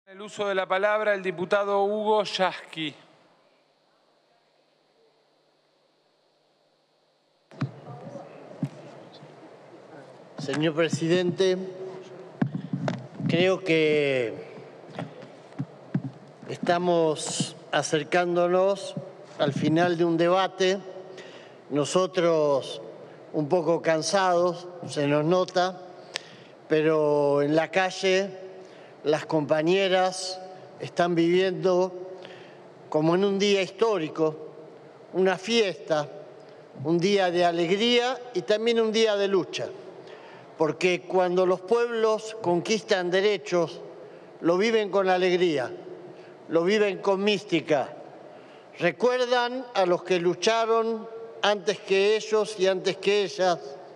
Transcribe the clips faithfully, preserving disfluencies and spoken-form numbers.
El uso de la palabra el diputado Hugo Yasky. Señor presidente, creo que estamos acercándonos al final de un debate. Nosotros un poco cansados, se nos nota, pero en la calle las compañeras están viviendo como en un día histórico, una fiesta, un día de alegría y también un día de lucha. Porque cuando los pueblos conquistan derechos, lo viven con alegría, lo viven con mística. Recuerdan a los que lucharon antes que ellos y antes que ellas,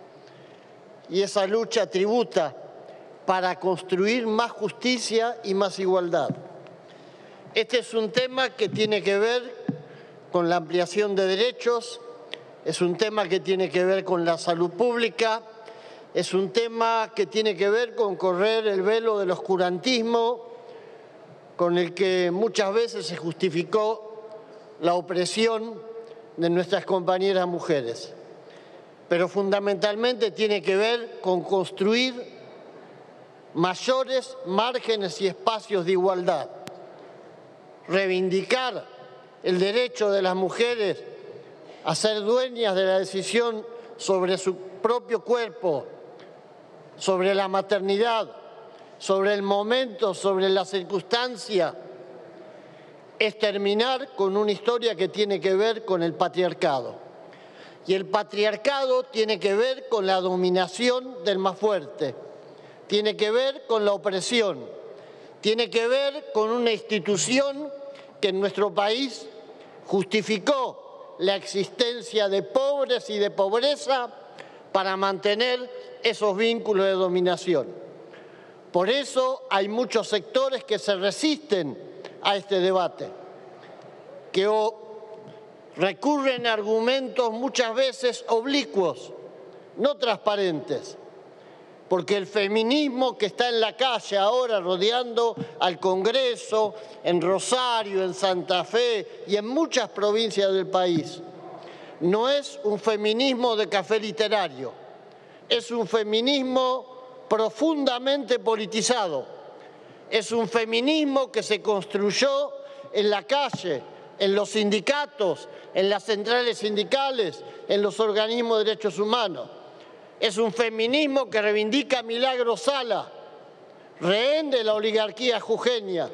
y esa lucha tributa para construir más justicia y más igualdad. Este es un tema que tiene que ver con la ampliación de derechos, es un tema que tiene que ver con la salud pública, es un tema que tiene que ver con correr el velo del oscurantismo, con el que muchas veces se justificó la opresión de nuestras compañeras mujeres. Pero fundamentalmente tiene que ver con construir mayores márgenes y espacios de igualdad, reivindicar el derecho de las mujeres a ser dueñas de la decisión sobre su propio cuerpo, sobre la maternidad, sobre el momento, sobre la circunstancia, es terminar con una historia que tiene que ver con el patriarcado. Y el patriarcado tiene que ver con la dominación del más fuerte, tiene que ver con la opresión, tiene que ver con una institución que en nuestro país justificó la existencia de pobres y de pobreza para mantener esos vínculos de dominación. Por eso hay muchos sectores que se resisten a este debate, que recurren a argumentos muchas veces oblicuos, no transparentes, porque el feminismo que está en la calle ahora rodeando al Congreso, en Rosario, en Santa Fe y en muchas provincias del país, no es un feminismo de café literario, es un feminismo profundamente politizado, es un feminismo que se construyó en la calle, en los sindicatos, en las centrales sindicales, en los organismos de derechos humanos. Es un feminismo que reivindica a Milagro Sala, rehén de la oligarquía jujeña.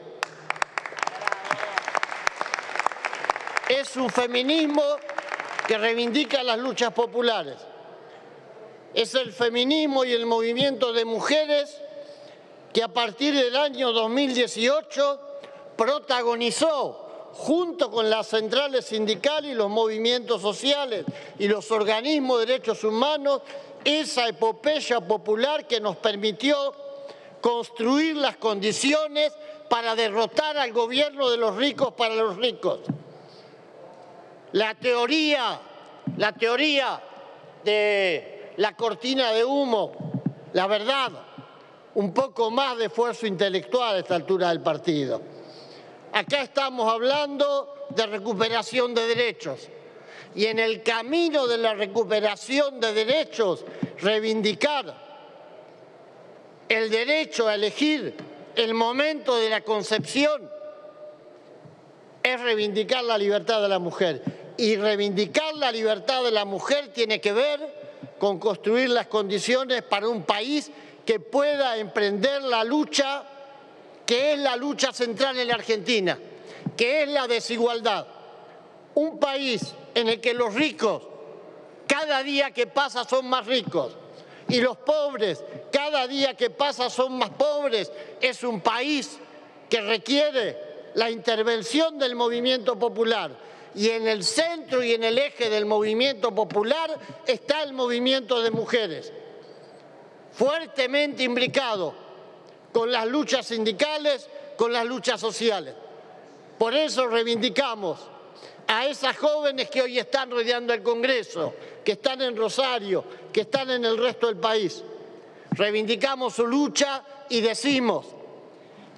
Es un feminismo que reivindica las luchas populares. Es el feminismo y el movimiento de mujeres que a partir del año dos mil dieciocho protagonizó, junto con las centrales sindicales y los movimientos sociales y los organismos de derechos humanos, esa epopeya popular que nos permitió construir las condiciones para derrotar al gobierno de los ricos para los ricos. La teoría, la teoría de la cortina de humo, la verdad, un poco más de esfuerzo intelectual a esta altura del partido. Acá estamos hablando de recuperación de derechos y en el camino de la recuperación de derechos, reivindicar el derecho a elegir el momento de la concepción es reivindicar la libertad de la mujer. Y reivindicar la libertad de la mujer tiene que ver con construir las condiciones para un país que pueda emprender la lucha que es la lucha central en la Argentina, que es la desigualdad. Un país en el que los ricos cada día que pasa son más ricos y los pobres cada día que pasa son más pobres, es un país que requiere la intervención del movimiento popular. Y en el centro y en el eje del movimiento popular está el movimiento de mujeres, fuertemente implicado con las luchas sindicales, con las luchas sociales. Por eso reivindicamos a esas jóvenes que hoy están rodeando el Congreso, que están en Rosario, que están en el resto del país. Reivindicamos su lucha y decimos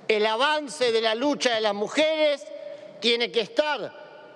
El avance de la lucha de las mujeres tiene que estar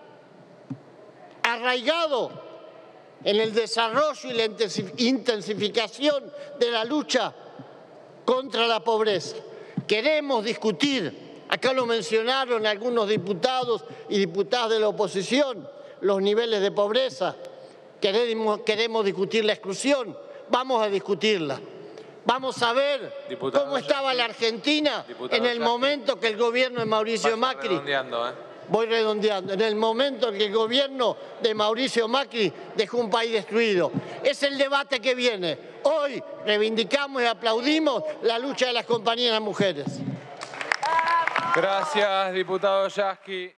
arraigado en el desarrollo y la intensificación de la lucha contra la pobreza. Queremos discutir, acá lo mencionaron algunos diputados y diputadas de la oposición, los niveles de pobreza. Queremos, queremos discutir la exclusión, vamos a discutirla. Vamos a ver Diputado cómo estaba Yasky. la Argentina Diputado en el Yasky. momento que el gobierno de Mauricio Vas Macri... redondeando, ¿eh? Voy redondeando. En el momento en que el gobierno de Mauricio Macri dejó un país destruido. Es el debate que viene. Hoy reivindicamos y aplaudimos la lucha de las compañeras mujeres. Gracias, diputado Yasky.